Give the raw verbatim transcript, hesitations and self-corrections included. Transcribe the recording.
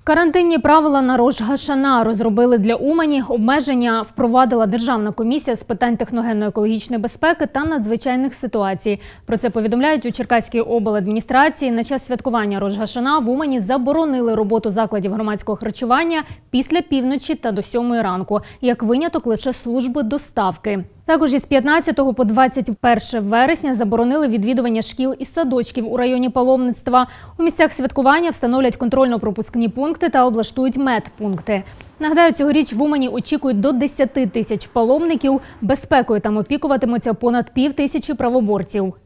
Карантинні правила на Рош га-Шана розробили для Умані. Обмеження впровадила Державна комісія з питань техногенно-екологічної безпеки та надзвичайних ситуацій. Про це повідомляють у Черкаській обладміністрації. На час святкування Рош га-Шана в Умані заборонили роботу закладів громадського харчування після півночі та до сьомої ранку. Як виняток лише служби доставки. Також із п'ятнадцятого по двадцять перше вересня заборонили відвідування шкіл і садочків у районі паломництва. У місцях святкування встановлять контрольно-пропускні пункти та облаштують медпункти. Нагадаю, цьогоріч в Умані очікують до десяти тисяч паломників. Безпекою там опікуватимуться понад пів тисячі правоборців.